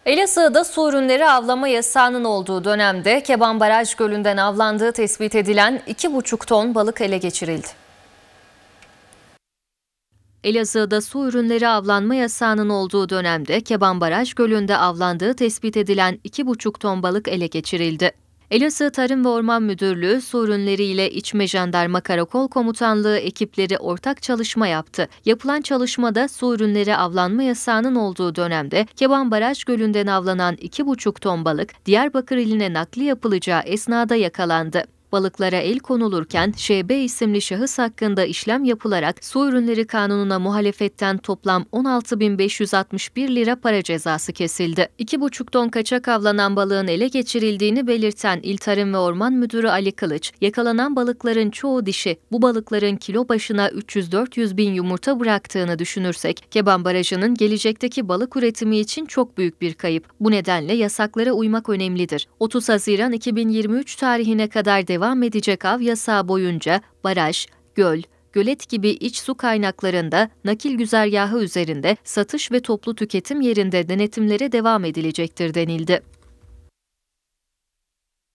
Elazığ'da su ürünleri avlama yasağının olduğu dönemde Keban Baraj Gölü'nden avlandığı tespit edilen 2,5 ton balık ele geçirildi. Elazığ'da su ürünleri avlanma yasağının olduğu dönemde Keban Baraj Gölü'nde avlandığı tespit edilen 2,5 ton balık ele geçirildi. Elazığ Tarım ve Orman Müdürlüğü, su ürünleri ile İçme Jandarma Karakol Komutanlığı ekipleri ortak çalışma yaptı. Yapılan çalışmada su ürünleri avlanma yasağının olduğu dönemde Keban Baraj Gölü'nden avlanan 2,5 ton balık Diyarbakır iline nakli yapılacağı esnada yakalandı. Balıklara el konulurken ŞB isimli şahıs hakkında işlem yapılarak Su Ürünleri Kanunu'na muhalefetten toplam 16.561 lira para cezası kesildi. 2,5 ton kaçak avlanan balığın ele geçirildiğini belirten İl Tarım ve Orman Müdürü Ali Kılıç, yakalanan balıkların çoğu dişi, bu balıkların kilo başına 300-400 bin yumurta bıraktığını düşünürsek, Keban Barajı'nın gelecekteki balık üretimi için çok büyük bir kayıp. Bu nedenle yasaklara uymak önemlidir. 30 Haziran 2023 tarihine kadar devam edecek av yasağı boyunca baraj, göl, gölet gibi iç su kaynaklarında nakil güzergahı üzerinde satış ve toplu tüketim yerinde denetimlere devam edilecektir denildi.